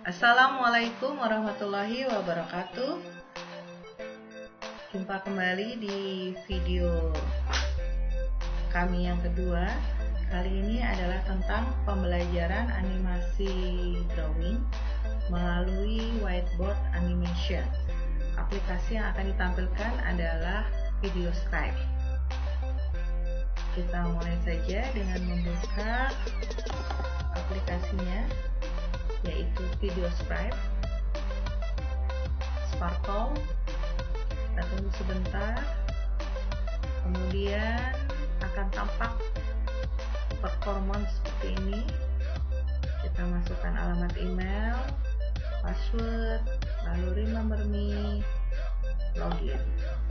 Assalamualaikum warahmatullahi wabarakatuh. Jumpa kembali di video kami yang kedua. Kali ini adalah tentang pembelajaran animasi drawing melalui whiteboard animation. Aplikasi yang akan ditampilkan adalah VideoScribe. Kita mulai saja dengan membuka aplikasinya, yaitu VideoScribe, Sparkle. Kita tunggu sebentar, kemudian akan tampak performance seperti ini. Kita masukkan alamat email, password, lalu remember me, login.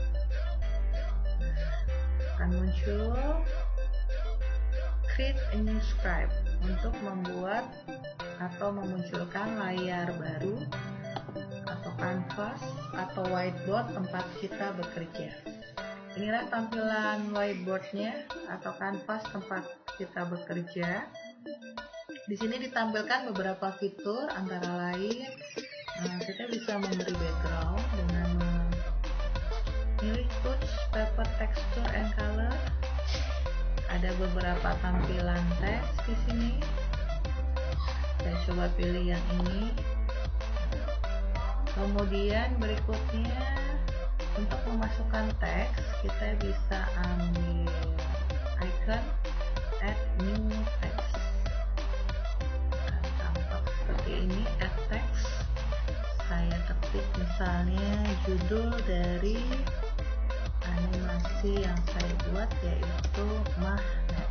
Akan muncul create a new scribe untuk membuat atau memunculkan layar baru atau canvas atau whiteboard tempat kita bekerja. Inilah tampilan whiteboardnya atau canvas tempat kita bekerja. Di sini ditampilkan beberapa fitur, antara lain kita bisa memberi background dengan memilih touch, paper, texture, and color. Ada beberapa tampilan teks di sini. Saya coba pilih yang ini. Kemudian berikutnya, untuk memasukkan teks, kita bisa ambil icon add new text. Tampak seperti ini, add text. Saya ketik misalnya judul dari animasi yang saya buat, yaitu magnet.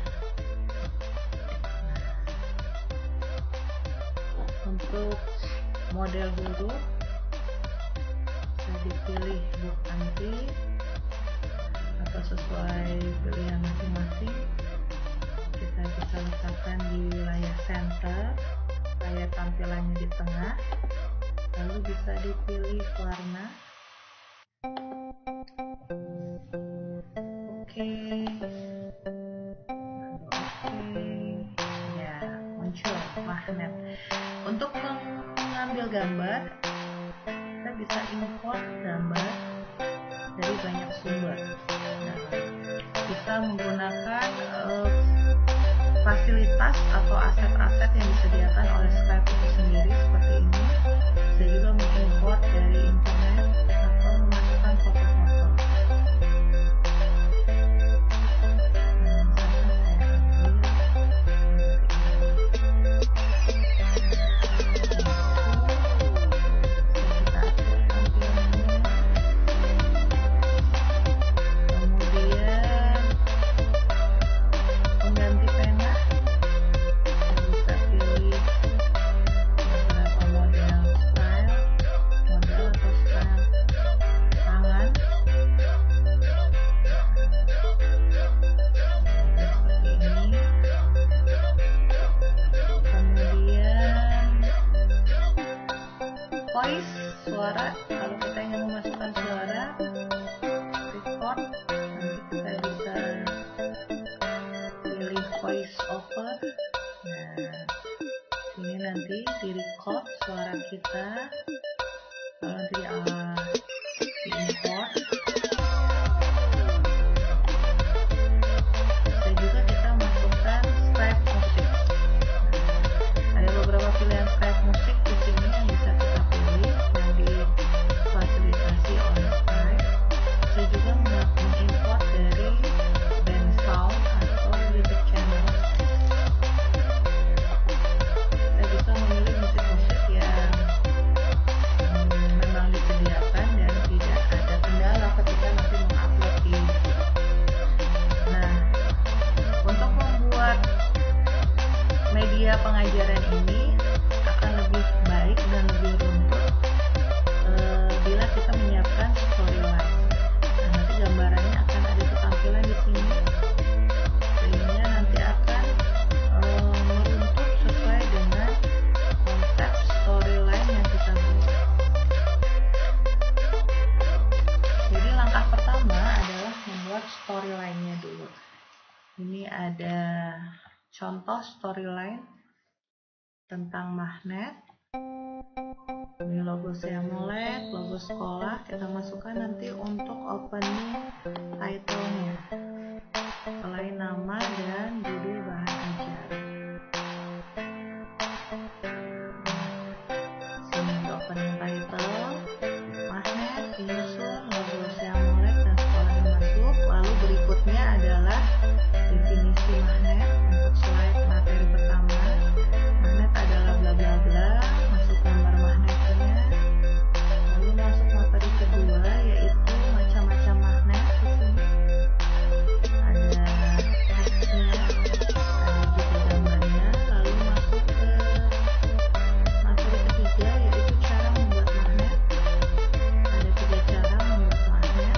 Untuk model huruf, saya dipilih book anti atau sesuai pilihan masing-masing. Kita bisa letakkan di wilayah center supaya tampilannya di tengah, lalu bisa dipilih warna. Oke, ya, muncul magnet. Untuk mengambil gambar, kita bisa import gambar dari banyak sumber. Nah, bisa menggunakan fasilitas atau aset-aset yang disediakan oleh Scribe itu sendiri seperti ini. Bisa juga mengimport dari internet atau memasukkan foto-foto. Voice, suara, kalau kita ingin memasukkan suara, record, nanti kita bisa pilih voice over. Nah, ini nanti di record suara kita, kalau nanti di import. Bisa juga kita masukkan Scribe musik. Ada beberapa pilihan Scribe musik di sini yang bisa kita pilih, yang difasilitasi oleh Scribe. Saya juga mengimport dari band sound atau YouTube channel. Saya bisa memilih musik-musik yang memang disediakan dan tidak ada kendala ketika nanti mengupload di YouTube. Nah, untuk membuat media pengajaran ini akan lebih baik dan lebih runtut bila kita menyiapkan storyline. Nah, nanti gambarannya akan ada ketampilan di sini, sehingga nanti akan meruntut sesuai dengan konsep storyline yang kita buat. Jadi langkah pertama adalah membuat storyline-nya dulu. Ini ada contoh storyline tentang magnet. logo Seamolek, logo sekolah. Kita masukkan nanti untuk opening title-nya, selain nama dan judul bahan ajar. Sini untuk opening title, magnet menyusun logo Seamolek dan sekolahnya masuk. Lalu berikutnya adalah definisi magnet. Untuk slide materi pertama, magnet adalah bla bla bla, masuk gambar magnetnya. Lalu masuk materi kedua, yaitu macam-macam magnet. Ada teksnya, ada juga gambarnya. Lalu masuk ke materi ketiga, yaitu cara membuat magnet. Ada 3 cara membuat magnet.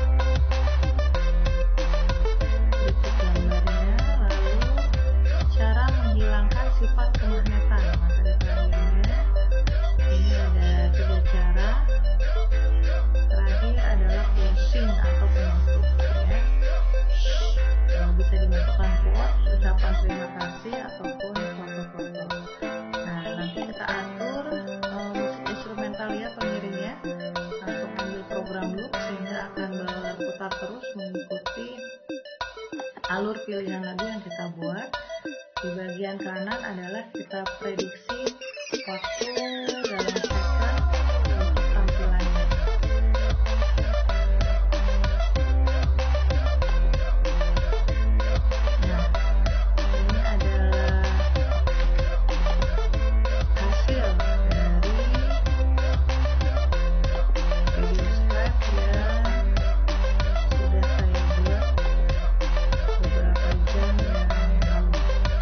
Berikut gambarnya. Lalu cara menghilangkan sifat kemagnetan. Materi terakhirnya, ini ada 3 cara. Terakhir adalah closing atau penutup, ya. Bisa dimasukkan quote, ucapan terima kasih, ataupun foto-foto. Nah, nanti kita atur musik instrumentalnya, pengiringnya. Langsung ambil program loop sehingga akan berputar terus mengikuti alur pilihan lagu yang kita buat. Di bagian kanan adalah kita prediksi waktu dalam second untuk tampilannya. Nah, ini adalah hasil dari video script yang sudah saya buat beberapa jam yang lalu.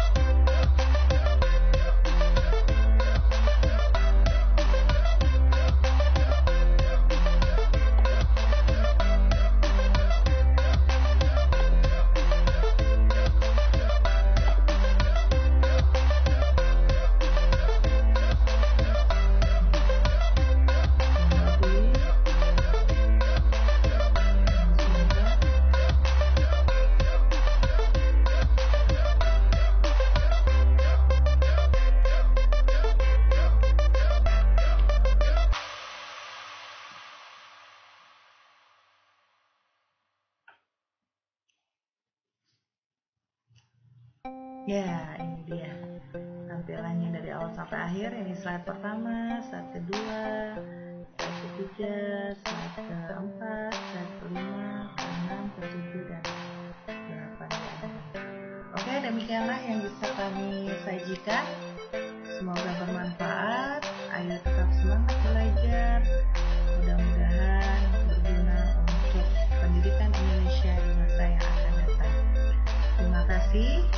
Ya, ini dia tampilannya dari awal sampai akhir. Ini slide pertama, slide kedua, slide ketiga, slide keempat, slide kelima, keenam, ketujuh, dan ke-8 di akhir. Oke, demikianlah yang bisa kami sajikan. Semoga bermanfaat. Ayo tetap semangat belajar. Mudah-mudahan berguna untuk pendidikan Indonesia di masa yang akan datang. Terima kasih.